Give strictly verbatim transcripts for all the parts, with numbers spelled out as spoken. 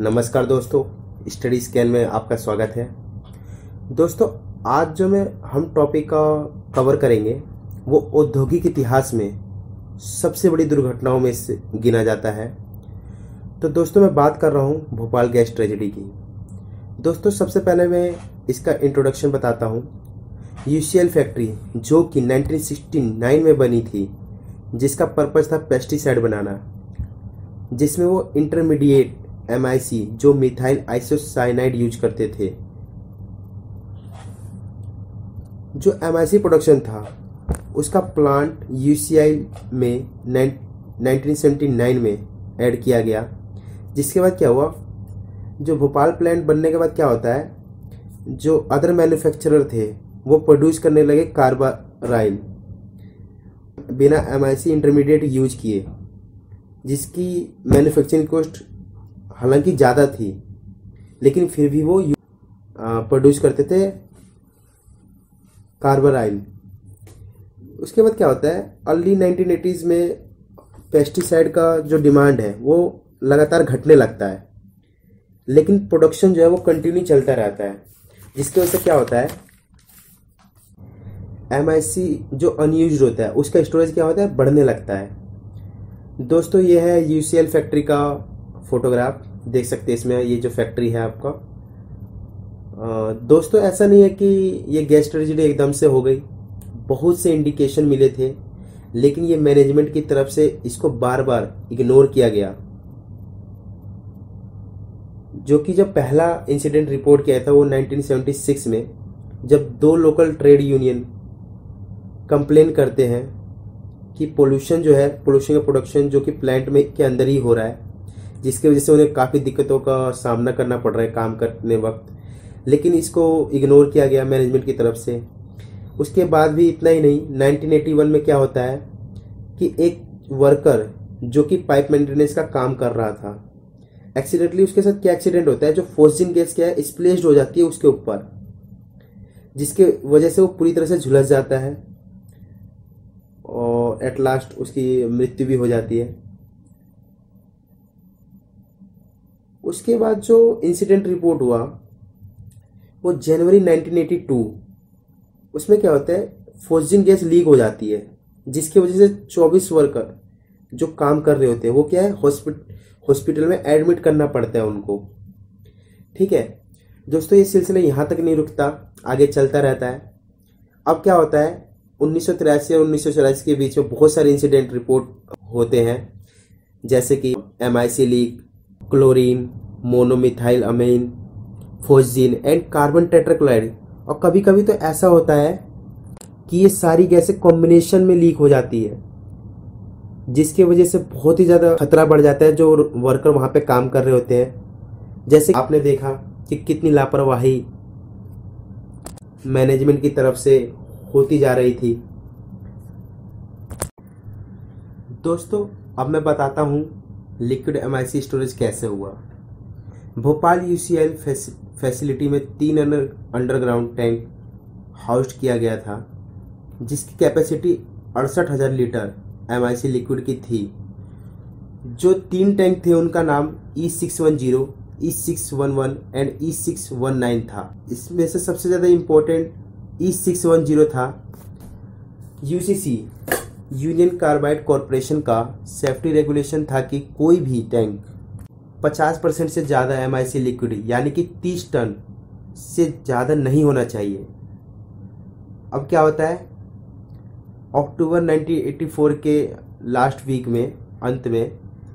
नमस्कार दोस्तों, study scan में आपका स्वागत है। दोस्तों, आज जो मैं हम टॉपिक का कवर करेंगे वो औद्योगिक इतिहास में सबसे बड़ी दुर्घटनाओं में से गिना जाता है। तो दोस्तों, मैं बात कर रहा हूँ भोपाल गैस ट्रेजेडी की। दोस्तों, सबसे पहले मैं इसका इंट्रोडक्शन बताता हूँ। यूसीएल फैक्ट्री जो कि नाइनटीन सिक्सटी नाइन में बनी थी, जिसका पर्पस था पेस्टिसाइड बनाना, जिसमें वो इंटरमीडिएट एम आई सी जो मिथाइल आइसोसाइनाइड यूज करते थे। जो एम आई सी प्रोडक्शन था उसका प्लांट यू सी एल में नाइनटीन सेवेंटी नाइन में ऐड किया गया। जिसके बाद क्या हुआ, जो भोपाल प्लांट बनने के बाद क्या होता है, जो अदर मैन्युफैक्चरर थे वो प्रोड्यूस करने लगे कार्बाराइल बिना M I C intermediate use किए, जिसकी मैन्युफैक्चरिंग कॉस्ट हालांकि ज़्यादा थी, लेकिन फिर भी वो प्रोड्यूस करते थे कार्बाराइल। उसके बाद क्या होता है, अर्ली नाइनटीन एटीज़ में पेस्टिसाइड का जो डिमांड है वो लगातार घटने लगता है, लेकिन प्रोडक्शन जो है वो कंटिन्यू चलता रहता है। जिसकी वजह से क्या होता है, एम आई सी जो अनयूज्ड होता है उसका स्टोरेज क्या होता है, बढ़ने लगता है। दोस्तों, ये है यू सी एल फैक्ट्री का फोटोग्राफ, देख सकते हैं इसमें ये जो फैक्ट्री है आपका। आ, दोस्तों, ऐसा नहीं है कि ये गैस ट्रेजेडी एकदम से हो गई, बहुत से इंडिकेशन मिले थे, लेकिन ये मैनेजमेंट की तरफ से इसको बार बार इग्नोर किया गया। जो कि जब पहला इंसिडेंट रिपोर्ट किया था वो नाइनटीन सेवेंटी सिक्स में, जब दो लोकल ट्रेड यूनियन कंप्लेन करते हैं कि पोल्यूशन जो है, पोल्यूशन का प्रोडक्शन जो कि प्लांट में के अंदर ही हो रहा है, जिसकी वजह से उन्हें काफ़ी दिक्कतों का सामना करना पड़ रहा है काम करने वक्त, लेकिन इसको इग्नोर किया गया मैनेजमेंट की तरफ से। उसके बाद भी इतना ही नहीं, नाइनटीन एटी वन में क्या होता है कि एक वर्कर जो कि पाइप मेंटेनेंस का काम कर रहा था, एक्सीडेंटली उसके साथ क्या एक्सीडेंट होता है, जो फोस्जिन गैस क्या है स्प्लेश्ड हो जाती है उसके ऊपर, जिसके वजह से वो पूरी तरह से झुलस जाता है और एट लास्ट उसकी मृत्यु भी हो जाती है। उसके बाद जो इंसिडेंट रिपोर्ट हुआ वो जनवरी नाइनटीन एटी टू, उसमें क्या होता है, फोस्जिन गैस लीक हो जाती है, जिसकी वजह से चौबीस वर्कर जो काम कर रहे होते हैं वो क्या है, हॉस्पिटल में एडमिट करना पड़ता है उनको। ठीक है दोस्तों, ये सिलसिला यहाँ तक नहीं रुकता, आगे चलता रहता है। अब क्या होता है, उन्नीस सौ तिरासी और उन्नीस सौ चौरासी के बीच में बहुत सारे इंसिडेंट रिपोर्ट होते हैं, जैसे कि M I C leak, chlorine, monomethyl amine, phosgene and carbon tetrachloride. और कभी कभी तो ऐसा होता है कि ये सारी गैसें कॉम्बिनेशन में लीक हो जाती है, जिसकी वजह से बहुत ही ज़्यादा खतरा बढ़ जाता है जो वर्कर वहाँ पे काम कर रहे होते हैं। जैसे आपने देखा कि कितनी लापरवाही मैनेजमेंट की तरफ से होती जा रही थी। दोस्तों, अब मैं बताता हूँ liquid M I C storage कैसे हुआ। Bhopal U C L facility में तीन अंडरग्राउंड टैंक हाउस्ड किया गया था, जिसकी कैपेसिटी अड़सठ हज़ार litre M I C liquid की थी। जो तीन टैंक थे उनका नाम E six one zero, E six one one and E six one nine था। इसमें से सबसे ज़्यादा important E six one zero था। U C C Union Carbide Corporation का सेफ्टी रेगुलेशन था कि कोई भी टैंक पचास परसेंट से ज़्यादा एम आई सी लिक्विड यानी कि तीस टन से ज़्यादा नहीं होना चाहिए। अब क्या होता है, अक्टूबर नाइनटीन एटी फोर के लास्ट वीक में, अंत में,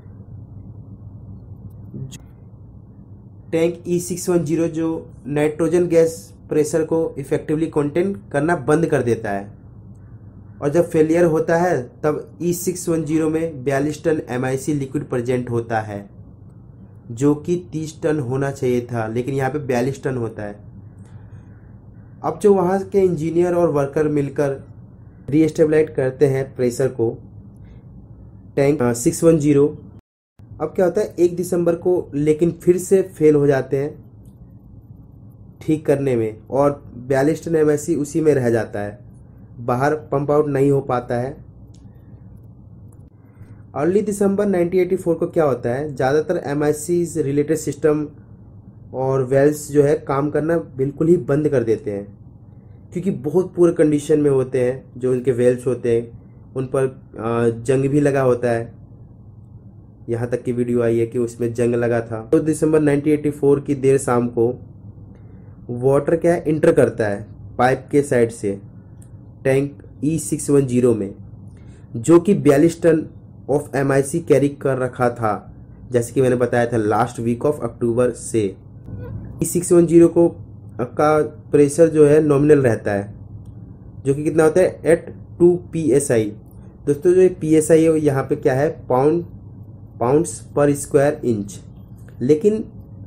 tank E six one zero जो नाइट्रोजन गैस प्रेशर को इफेक्टिवली कंटेन करना बंद कर देता है, और जब फेलियर होता है तब ई सिक्स वन ज़ीरो में बयालीस ton M I C liquid present होता है, जो कि तीस टन होना चाहिए था, लेकिन यहाँ पे बयालीस टन होता है। अब जो वहाँ के इंजीनियर और वर्कर मिलकर रीएस्टेबलाइज करते हैं प्रेशर को, टैंक सिक्स वन ज़ीरो, अब क्या होता है, एक दिसंबर को लेकिन फिर से फेल हो जाते हैं ठीक करने में, और बयालीस टन एम आई सी उसी में रह जाता है, बाहर पंप आउट नहीं हो पाता है। Early December nineteen eighty four को क्या होता है, ज़्यादातर M I C's related system और वेल्स जो है काम करना बिल्कुल ही बंद कर देते हैं, क्योंकि बहुत पुअर कंडीशन में होते हैं जो उनके वेल्स होते हैं, उन पर जंग भी लगा होता है। यहाँ तक की वीडियो आई है कि उसमें जंग लगा था। दो दिसंबर नाइनटीन एटी फोर की देर शाम को वाटर क्या है इंटर करता है पाइप के साइड से tank E six one zero में, जो कि बयालीस ton of M I C carry कर रखा था, जैसे कि मैंने बताया था लास्ट वीक ऑफ अक्टूबर से। ई सिक्स वन जीरो को का प्रेशर जो है नॉमिनल रहता है, जो कि कितना होता है at two P S I. दोस्तों जो पी एस आई है यहाँ पे क्या है pound pounds per square inch, लेकिन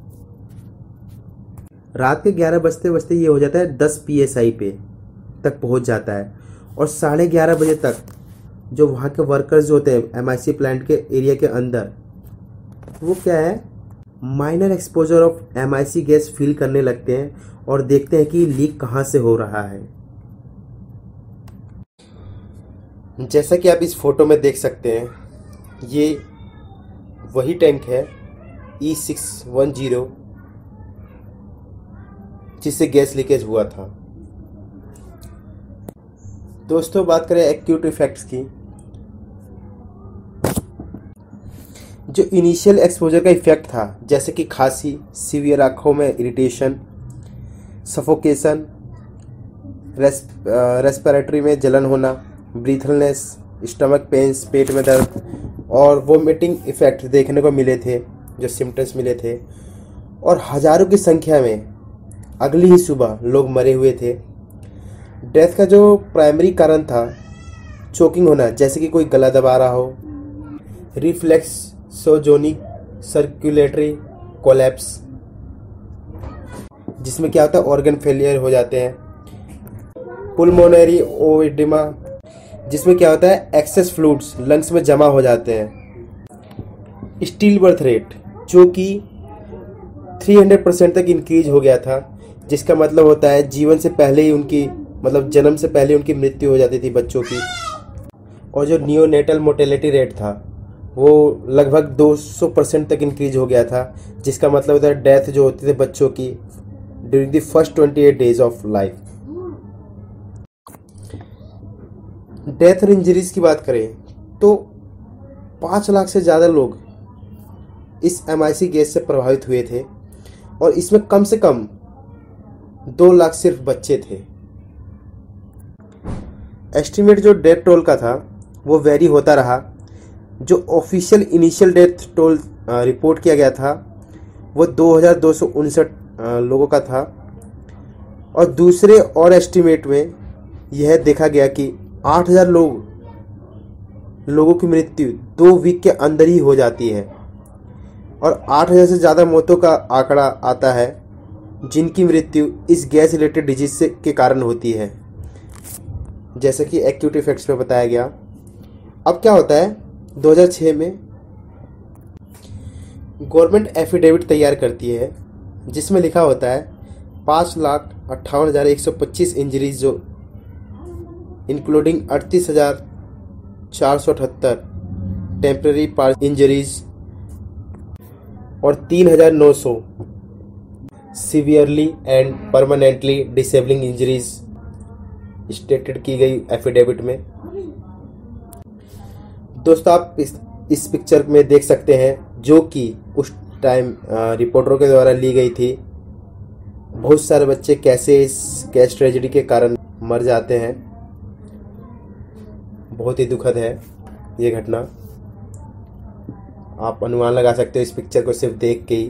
रात के ग्यारह बजते बजते ये हो जाता है दस पी एस आई पे तक पहुंच जाता है, और साढ़े ग्यारह बजे तक जो वहाँ के वर्कर्स जो होते हैं एम आई सी प्लांट के एरिया के अंदर, वो क्या है minor exposure of M I C gas feel करने लगते हैं और देखते हैं कि लीक कहाँ से हो रहा है। जैसा कि आप इस फोटो में देख सकते हैं, ये वही टैंक है ई सिक्स वन जीरो जिससे गैस लीकेज हुआ था। दोस्तों बात करें एक्यूट इफेक्ट्स की, जो इनिशियल एक्सपोजर का इफेक्ट था जैसे कि खांसी, सीवियर आँखों में इरिटेशन, सफोकेशन, रेस रेस्पिरेटरी में जलन होना, ब्रीथलनेस, स्टमक पेन्स, पेट में दर्द और वोमिटिंग इफेक्ट देखने को मिले थे, जो सिम्टम्स मिले थे, और हज़ारों की संख्या में अगली ही सुबह लोग मरे हुए थे। डेथ का जो प्राइमरी कारण था चोकिंग होना, जैसे कि कोई गला दबा रहा हो, रिफ्लेक्सोजेनिक सर्कुलेटरी कोलैप्स, जिसमें क्या होता है ऑर्गन फेलियर हो जाते हैं, पुल्मोनरी ओएडिमा, जिसमें क्या होता है एक्सेस फ्लूइड्स लंग्स में जमा हो जाते हैं, स्टिल बर्थ रेट जो कि तीन सौ परसेंट तक इंक्रीज हो गया था, जिसका मतलब होता है जीवन से पहले ही उनकी मतलब जन्म से पहले उनकी मृत्यु हो जाती थी बच्चों की। और जो नियोनेटल मोर्टेलिटी रेट था वो लगभग दो सौ परसेंट तक इंक्रीज हो गया था, जिसका मतलब होता है डेथ जो होती थी बच्चों की ड्यूरिंग द फर्स्ट अट्ठाईस डेज ऑफ लाइफ। डेथ और इंजरीज की बात करें तो पाँच लाख से ज़्यादा लोग इस एम आई सी गैस से प्रभावित हुए थे, और इसमें कम से कम दो लाख सिर्फ बच्चे थे। एस्टिमेट जो डेथ टोल का था वो वेरी होता रहा। जो official initial death toll report किया गया था वो दो हज़ार दो सौ उनसठ लोगों का था, और दूसरे और एस्टिमेट में यह देखा गया कि आठ हज़ार लोग लोगों की मृत्यु दो वीक के अंदर ही हो जाती है, और आठ हज़ार से ज़्यादा मौतों का आंकड़ा आता है जिनकी मृत्यु इस गैस रिलेटेड डिजीज से के कारण होती है, जैसे कि एक्यूट इफेक्ट्स में बताया गया। अब क्या होता है दो हज़ार छह में गवर्नमेंट एफिडेविट तैयार करती है जिसमें लिखा होता है पाँच लाख अट्ठावन हज़ार एक सौ पच्चीस इंजरीज जो इंक्लूडिंग अड़तीस हज़ार चार सौ अठहत्तर टेम्प्रेरी पार्ट इंजरीज और तीन हज़ार नौ सौ severely and permanently disabling injuries stated की गई एफिडेविट में। दोस्तों आप इस इस पिक्चर में देख सकते हैं जो कि उस टाइम रिपोर्टरों के द्वारा ली गई थी। बहुत सारे बच्चे कैसे इस गैस ट्रेजेडी के कारण मर जाते हैं। बहुत ही दुखद है ये घटना, आप अनुमान लगा सकते हो इस पिक्चर को सिर्फ देख के ही।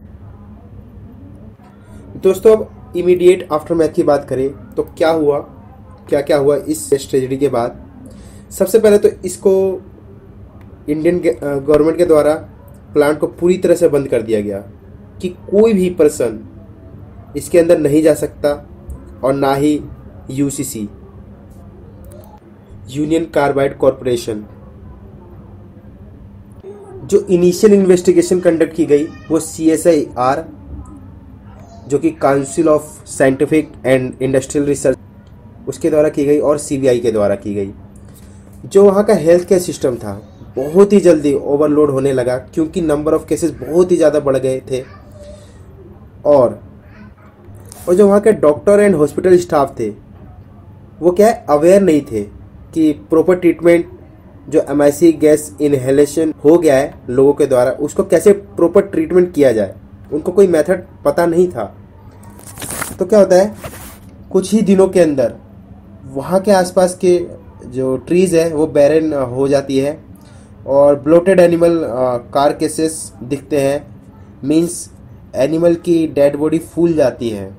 दोस्तों अब इमीडिएट आफ्टरमैथ की बात करें तो क्या हुआ, क्या क्या हुआ इस ट्रेजेडी के बाद। सबसे पहले तो इसको इंडियन गवर्नमेंट के द्वारा प्लांट को पूरी तरह से बंद कर दिया गया कि कोई भी पर्सन इसके अंदर नहीं जा सकता, और ना ही U C C Union Carbide Corporation. जो इनिशियल इन्वेस्टिगेशन कंडक्ट की गई वो सी एस आई आर जो कि Council of Scientific and Industrial Research उसके द्वारा की गई, और सी बी आई के द्वारा की गई। जो वहाँ का हेल्थ केयर सिस्टम था बहुत ही जल्दी ओवरलोड होने लगा, क्योंकि नंबर ऑफ केसेस बहुत ही ज़्यादा बढ़ गए थे। और और जो वहाँ के डॉक्टर एंड हॉस्पिटल स्टाफ थे वो क्या है, अवेयर नहीं थे कि प्रॉपर ट्रीटमेंट जो एमआईसी गैस इनहेलेशन हो गया है लोगों के द्वारा, उसको कैसे प्रॉपर ट्रीटमेंट किया जाए। उनको कोई मेथड पता नहीं था। तो क्या होता है, कुछ ही दिनों के अंदर वहाँ के आसपास के जो ट्रीज़ है वो बैरन हो जाती है और ब्लोटेड एनिमल कार केसेस दिखते हैं। मींस एनिमल की डेड बॉडी फूल जाती है,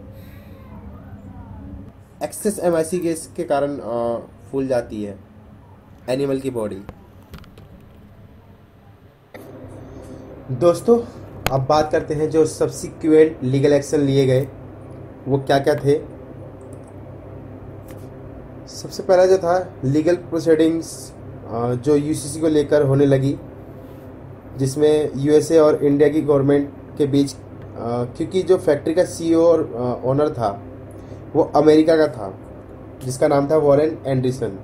एक्सेस एमआईसी गैस के कारण फूल जाती है एनिमल की बॉडी। दोस्तों, अब बात करते हैं जो सब्सिक्वेंट लीगल एक्शन लिए गए वो क्या क्या थे। सबसे पहला जो था लीगल प्रोसीडिंग्स जो यूसीसी को लेकर होने लगी, जिसमें यूएसए और इंडिया की गवर्नमेंट के बीच, क्योंकि जो फैक्ट्री का सीईओ और ओनर था वो अमेरिका का था, जिसका नाम था वॉरेन एंडरसन।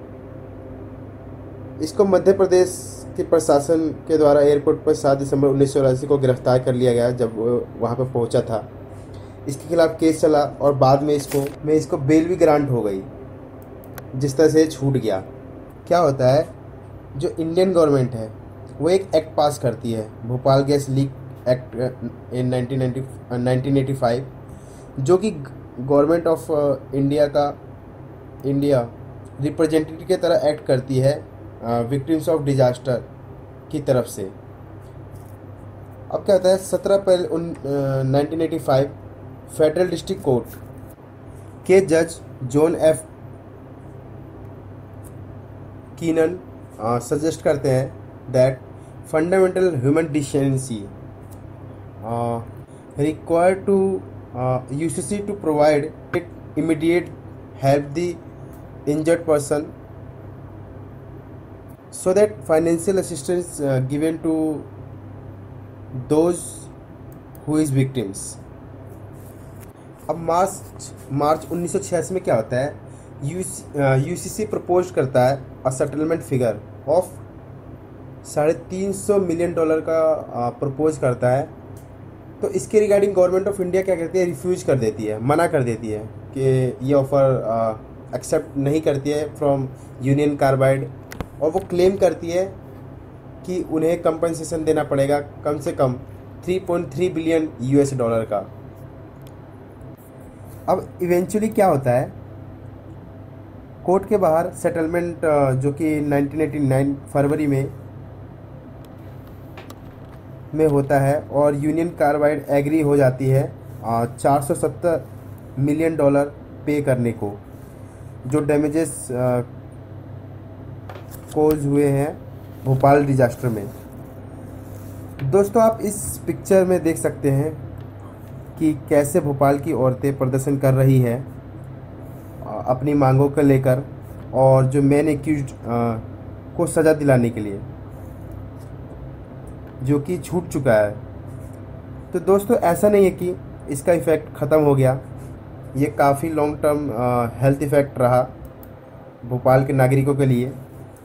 इसको मध्य प्रदेश के प्रशासन के द्वारा एयरपोर्ट पर सात दिसंबर उन्नीस सौ चौरासी को गिरफ्तार कर लिया गया जब वो वहाँ पर पहुँचा था। इसके खिलाफ केस चला और बाद में इसको में इसको बेल भी ग्रांट हो गई, जिस तरह से छूट गया। क्या होता है, जो इंडियन गवर्नमेंट है वो एक एक्ट पास करती है, Bhopal gas leak act in nineteen eighty five, जो कि गवर्नमेंट ऑफ इंडिया का इंडिया रिप्रेजेंटेटिव की तरह एक्ट करती है विक्टिम्स ऑफ डिजास्टर की तरफ से। अब क्या होता है, सत्रह April nineteen eighty five federal district court के जज जॉन एफ कीनन सजेस्ट करते हैं that fundamental human decency required to UCC to provide it immediate help the injured person so that financial assistance uh, given to those who is victims। अब मार्च मार्च उन्नीस सौ छियासी में क्या होता है, यूसीसी प्रपोज करता है अ सेटलमेंट फिगर ऑफ साढ़े तीन सौ मिलियन डॉलर का प्रपोज करता है। तो इसके रिगार्डिंग गवर्नमेंट ऑफ इंडिया क्या करती है, रिफ्यूज कर देती है, मना कर देती है कि ये ऑफ़र एक्सेप्ट नहीं करती है फ्रॉम यूनियन कार्बाइड, और वो क्लेम करती है कि उन्हें कंपनसेशन देना पड़ेगा कम से कम तीन पॉइंट तीन बिलियन यूएस डॉलर का। अब इवेंचुअली क्या होता है, कोर्ट के बाहर सेटलमेंट जो कि नाइनटीन एटी नाइन फरवरी में में होता है और यूनियन कार्बाइड एग्री हो जाती है चार सौ सत्तर मिलियन डॉलर पे करने को, जो डैमेजेस कोज हुए हैं भोपाल डिजास्टर में। दोस्तों, आप इस पिक्चर में देख सकते हैं कि कैसे भोपाल की औरतें प्रदर्शन कर रही है अपनी मांगों को लेकर और जो मेन एक्यूज्ड को सज़ा दिलाने के लिए, जो कि छूट चुका है। तो दोस्तों, ऐसा नहीं है कि इसका इफ़ेक्ट ख़त्म हो गया, ये काफ़ी लॉन्ग टर्म हेल्थ इफ़ेक्ट रहा भोपाल के नागरिकों के लिए।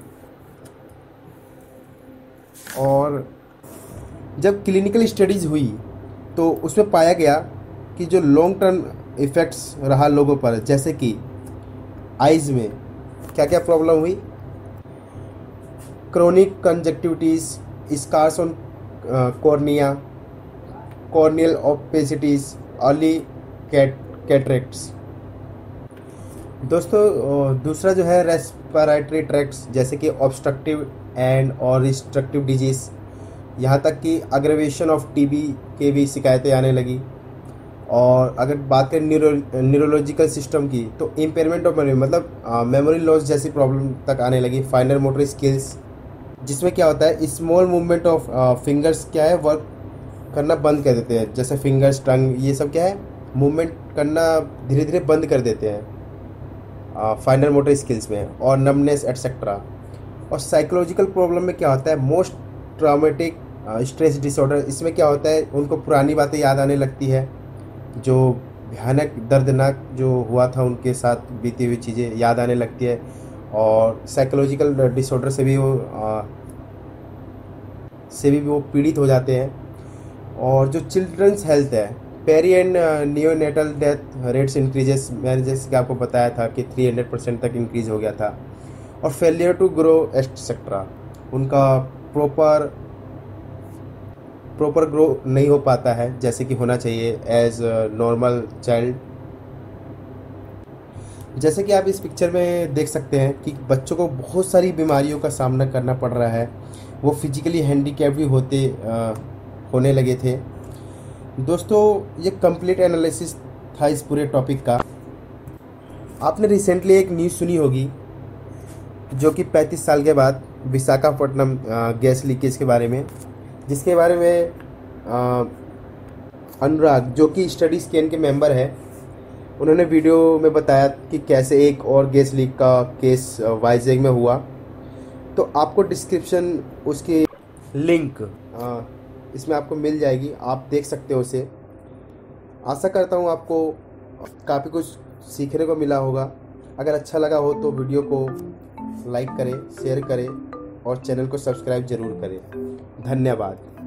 और जब क्लिनिकल स्टडीज़ हुई तो उसमें पाया गया कि जो लॉन्ग टर्म इफ़ेक्ट्स रहा लोगों पर, जैसे कि आइज़ में क्या क्या प्रॉब्लम हुई, chronic conjunctivitis, scars on cornea, corneal opacities, early cat cataracts. दोस्तों, दूसरा जो है रेस्पिरेटरी ट्रैक्ट्स, जैसे कि ऑब्स्ट्रक्टिव एंड और रिस्ट्रक्टिव डिजीज़, यहाँ तक कि अग्रेवेशन ऑफ टीबी के भी शिकायतें आने लगी। और अगर बात करें न्यूरो न्यूरोलॉजिकल सिस्टम की, तो इम्पेयरमेंट ऑफ मेमोरी, मतलब मेमोरी लॉस जैसी प्रॉब्लम तक आने लगी। फाइनर मोटर स्किल्स, जिसमें क्या होता है, स्मॉल मूवमेंट ऑफ फिंगर्स क्या है, वर्क करना बंद कर देते हैं, जैसे फिंगर्स, टंग, ये सब क्या है, मूवमेंट करना धीरे धीरे बंद कर देते हैं फाइनर मोटर स्किल्स में, और नमनेस एटसेट्रा। और साइकोलॉजिकल प्रॉब्लम में क्या होता है, मोस्ट ट्रामेटिक स्ट्रेस डिसऑर्डर, इसमें क्या होता है, उनको पुरानी बातें याद आने लगती है, जो भयानक दर्दनाक जो हुआ था उनके साथ बीती हुई चीज़ें याद आने लगती है। और साइकोलॉजिकल डिसऑर्डर से भी वो से भी वो पीड़ित हो जाते हैं। और जो चिल्ड्रंस हेल्थ है, peri and neonatal death rates increases, मैंने जैसे कि आपको बताया था कि थ्री हंड्रेड परसेंट तक इंक्रीज हो गया था। और फेलियर टू ग्रो एक्सेट्रा, उनका प्रॉपर प्रॉपर ग्रो नहीं हो पाता है जैसे कि होना चाहिए एज नॉर्मल चाइल्ड। जैसे कि आप इस पिक्चर में देख सकते हैं कि बच्चों को बहुत सारी बीमारियों का सामना करना पड़ रहा है, वो फिजिकली हैंडीकैप भी होते आ, होने लगे थे। दोस्तों, ये कंप्लीट एनालिसिस था इस पूरे टॉपिक का। आपने रिसेंटली एक न्यूज़ सुनी होगी जो कि पैंतीस साल के बाद विशाखापट्टनम गैस लीकेज के बारे में, जिसके बारे में आ, अनुराग जो कि स्टडी स्कैन के मेंबर है, उन्होंने वीडियो में बताया कि कैसे एक और गैस लीक का केस वाइजैग में हुआ। तो आपको डिस्क्रिप्शन उसकी लिंक आ, इसमें आपको मिल जाएगी, आप देख सकते हो उसे। आशा करता हूँ आपको काफ़ी कुछ सीखने को मिला होगा। अगर अच्छा लगा हो तो वीडियो को लाइक करें, शेयर करें और चैनल को सब्सक्राइब ज़रूर करें। धन्यवाद।